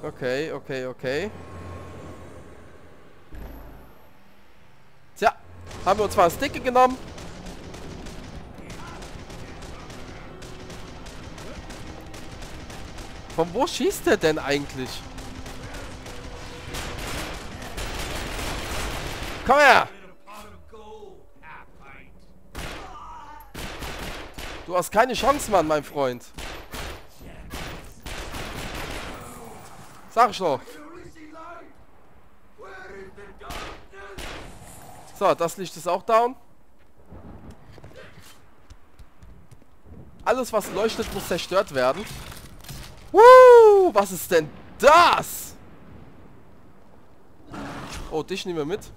Okay, okay, okay. Tja, haben wir uns zwar das Dicke genommen. Von wo schießt der denn eigentlich? Komm her! Du hast keine Chance, Mann, mein Freund. Sag ich doch. So, das Licht ist auch down. Alles, was leuchtet, muss zerstört werden. Was ist denn das? Oh, dich nehmen wir mit.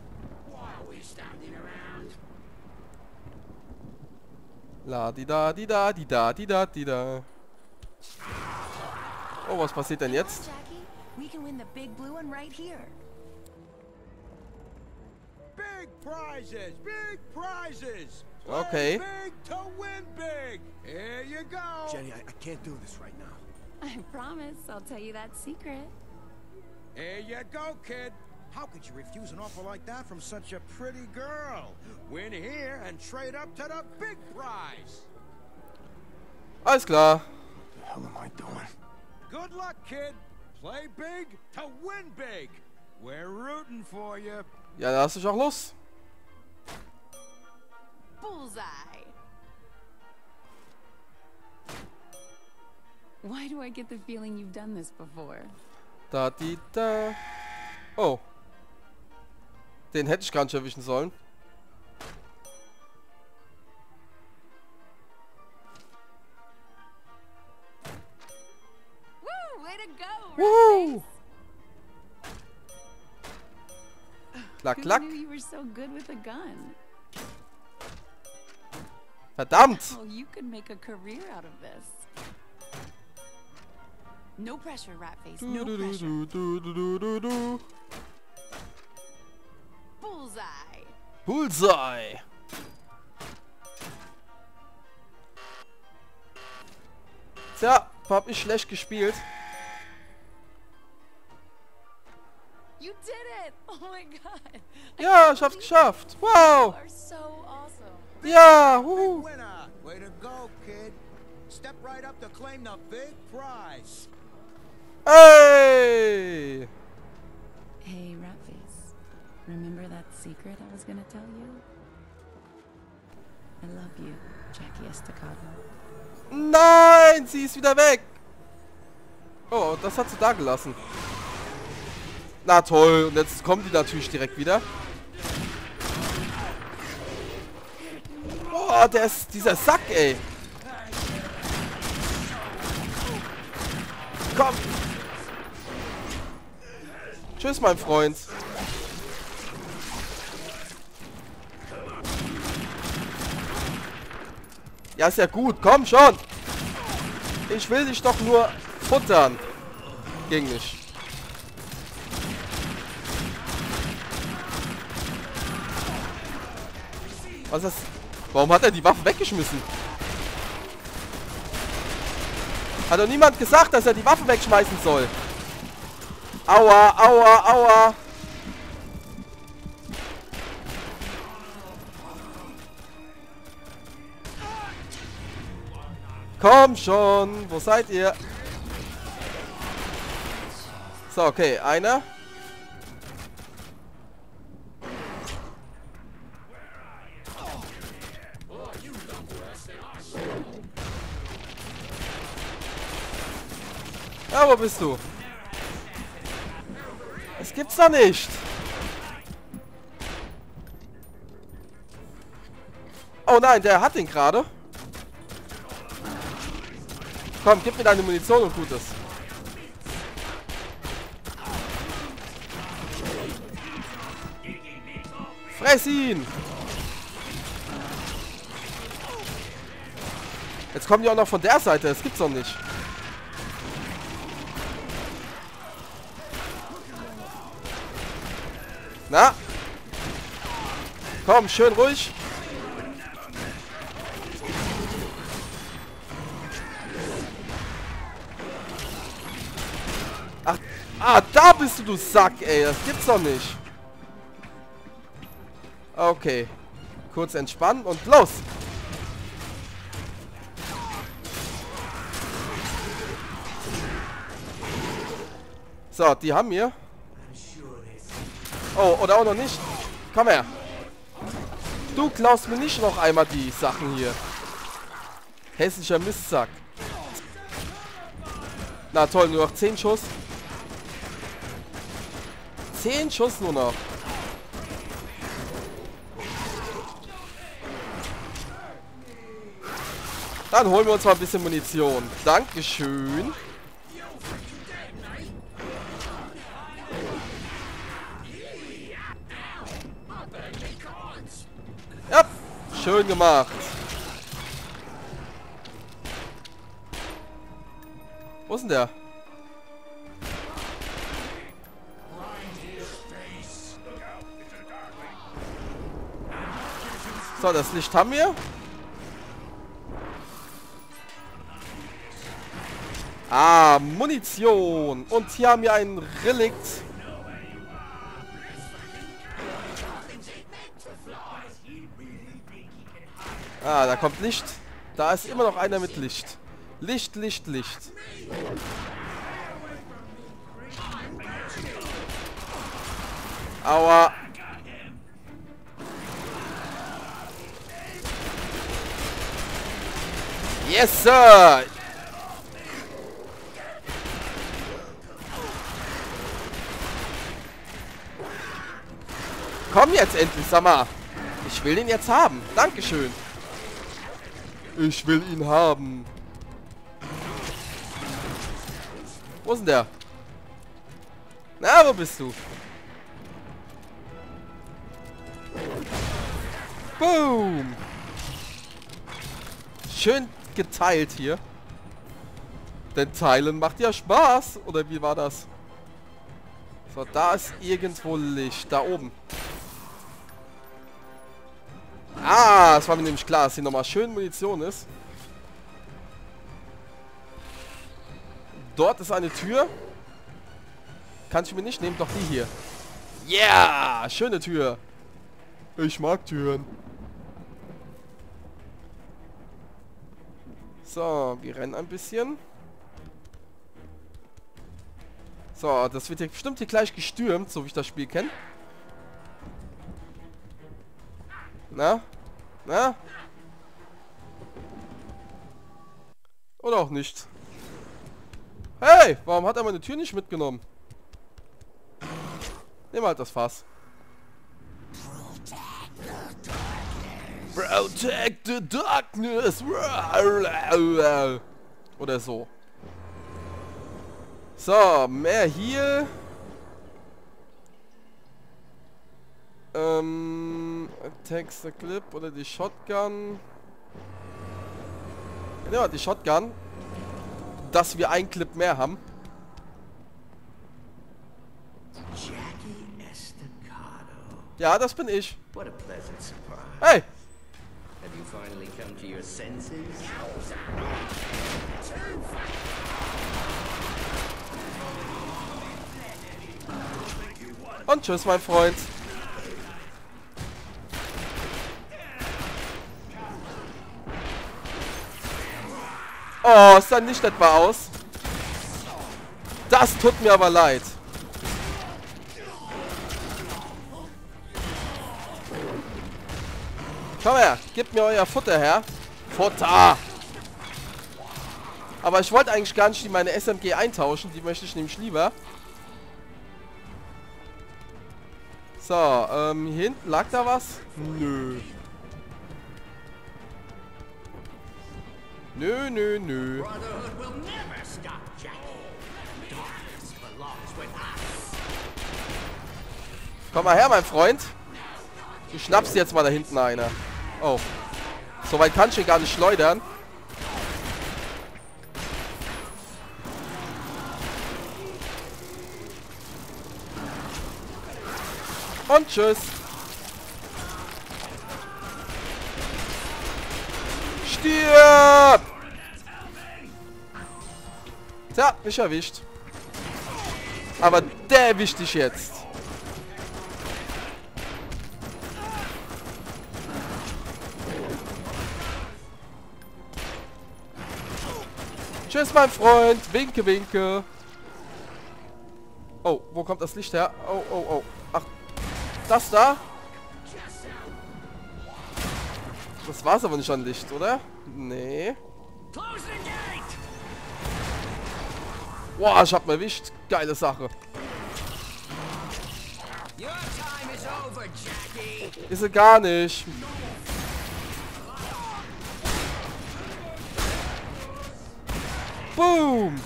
La di da di da di da di da di da. Oh, was passiert denn jetzt? We can win the big blue one right here. Big prizes, big prizes. Okay. Play big to win big. Here you go. Jenny, I can't do this right now. I promise I'll tell you that secret. Here you go, kid. How could you refuse an offer like that from such a pretty girl? Win here and trade up to the big prize. Alles klar. What the hell am I doing? Good luck, kid. Play big to win big. We're rooting for you. Ja, da hast du auch los. Bullseye. Why do I get the feeling you've done this before? Da di da. Oh. Den hätte ich gar nicht erwischen sollen. Woo! Way to go! Woo! Klack, Who klack. knew you were so good with a gun? Verdammt! Oh, you could make a career out of this. No pressure, Ratface. Du, No du, du, pressure. du, du, du, du, du. Bullseye. Bullseye! Tja, hab ich schlecht gespielt. You did it! Oh my god. Ja, ich hab's geschafft. Wow! You are so awesome. Ja, Big winner. Way to go, kid. Step right up to claim the big prize. Hey! Hey, Ratface. Remember that secret I was gonna tell you? I love you, Jackie Estacado. Nein, sie ist wieder weg. Oh, das hat sie da gelassen. Na toll, und jetzt kommt die natürlich direkt wieder. Boah, der ist dieser Sack, ey. Komm. Tschüss, mein Freund. Ja, ist ja gut. Komm schon. Ich will dich doch nur futtern. Ging nicht. Was ist das? Warum hat er die Waffe weggeschmissen? Hat doch niemand gesagt, dass er die Waffe wegschmeißen soll. Aua, aua, aua. Komm schon, wo seid ihr? So, okay, einer. Ja, wo bist du? Das gibt's doch nicht. Oh nein, der hat ihn gerade. Komm, gib mir deine Munition und Gutes. Fress ihn! Jetzt kommen die auch noch von der Seite. Das gibt's doch nicht. Na? Komm, schön ruhig. Ach, Ah, da bist du Sack, ey. Das gibt's doch nicht. Okay. Kurz entspannen und los. So, die haben wir. Oh, oder auch noch nicht. Komm her. Du klaust mir nicht noch einmal die Sachen hier. Hässlicher Mistsack. Na toll, nur noch 10 Schuss. 10 Schuss nur noch. Dann holen wir uns mal ein bisschen Munition. Dankeschön. Ja, schön gemacht. Wo ist denn der? So, das Licht haben wir. Ah, Munition. Und hier haben wir ein Relikt. Ah, da kommt Licht. Da ist immer noch einer mit Licht. Licht, Licht, Licht. Aua. Yes, Sir. Komm jetzt endlich, sag mal. Ich will ihn jetzt haben. Dankeschön. Ich will ihn haben. Wo ist denn der? Na, wo bist du? Boom. Schön geteilt hier. Denn Teilen macht ja Spaß. Oder wie war das? So, da ist irgendwo Licht. Da oben. Ah, es war mir nämlich klar, dass hier nochmal schön Munition ist. Dort ist eine Tür. Kann ich mir nicht nehmen, doch die hier. Yeah, schöne Tür. Ich mag Türen. So, wir rennen ein bisschen. So, das wird hier bestimmt hier gleich gestürmt, so wie ich das Spiel kenne. Na? Na? Oder auch nicht. Hey, warum hat er meine Tür nicht mitgenommen? Nimm halt das Fass. Protect the darkness. Oder so. So, mehr hier. Text the Clip oder die Shotgun. Ja, die Shotgun. Dass wir einen Clip mehr haben. Ja, das bin ich. What a pleasant surprise. Hey! Have you finally come to your senses? Und tschüss, mein Freund. Oh, es sah nicht etwa aus. Das tut mir aber leid. Komm her, gebt mir euer Futter her. Futter! Aber ich wollte eigentlich gar nicht meine SMG eintauschen. Die möchte ich nämlich lieber. So, hier hinten lag da was? Nö. Nö, nö, nö. Brotherhood will never stop, Jackie. Darkness belongs with us. Komm mal her, mein Freund. Du schnappst jetzt mal da hinten einer. Oh. So weit kann ich ihn gar nicht schleudern. Und tschüss. Stirb! Tja, mich erwischt. Aber der erwischt dich jetzt. Tschüss, mein Freund. Winke, winke. Oh, wo kommt das Licht her? Oh, oh, oh. Ach, das da? Das war's aber nicht an Licht, oder? Nee. Boah, ich hab ihn erwischt. Geile Sache. Ist sie gar nicht. Boom.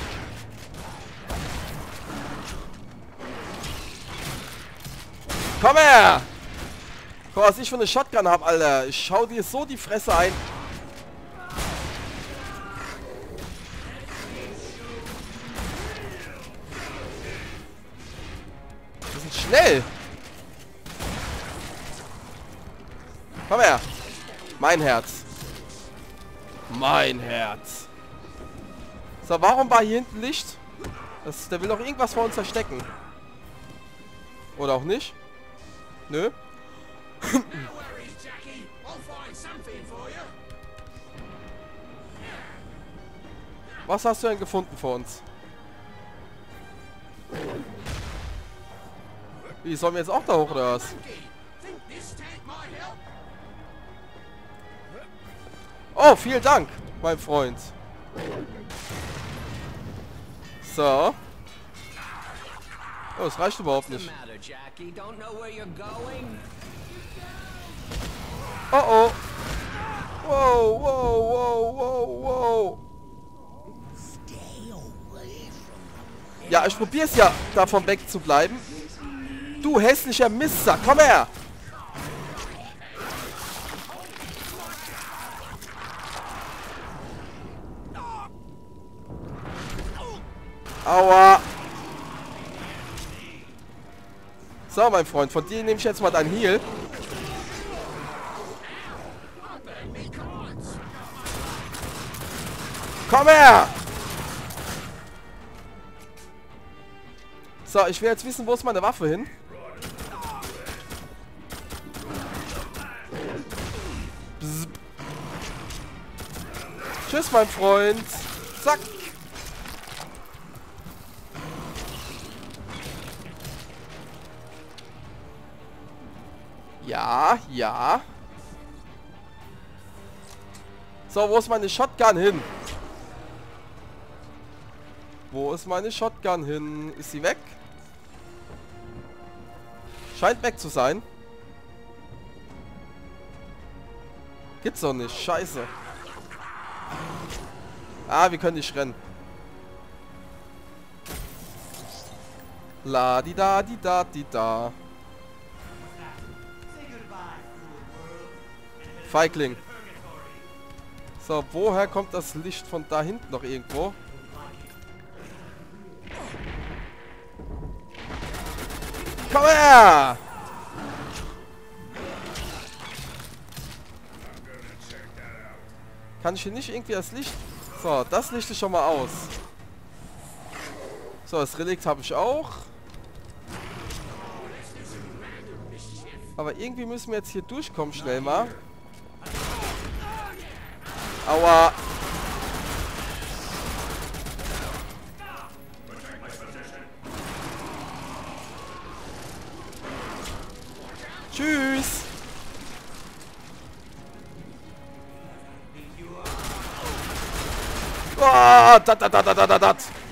Komm her! Guck mal, was ich für eine Shotgun hab, Alter. Ich schau dir so die Fresse ein. Die sind schnell. Komm her. Mein Herz. Mein Herz. So, warum war hier hinten Licht? Der will doch irgendwas vor uns verstecken. Oder auch nicht? Nö. Was hast du denn gefunden für uns? Wie, sollen wir jetzt auch da hoch oder was? Oh, vielen Dank, mein Freund. So. Oh, das reicht überhaupt nicht. Oh oh. Wow, wow, wow, wow, wow. Ja, ich probier's ja, davon wegzubleiben. Du hässlicher Mister, komm her! Aua! So, mein Freund, von dir nehme ich jetzt mal dein Heal. Komm her! So, ich will jetzt wissen, wo ist meine Waffe hin? Bzz. Tschüss, mein Freund. Zack. Ja, ja. So, wo ist meine Shotgun hin? Wo ist meine Shotgun hin? Ist sie weg? Scheint weg zu sein. Gibt's doch nicht. Scheiße. Ah, wir können nicht rennen. La di da di da di da. Feigling. So, woher kommt das Licht von da hinten noch irgendwo? Komm her! Kann ich hier nicht irgendwie das Licht... So, das Licht ist schon mal aus. So, das Relikt habe ich auch. Aber irgendwie müssen wir jetzt hier durchkommen, schnell mal. Aua! Tschüss! Oh, dat.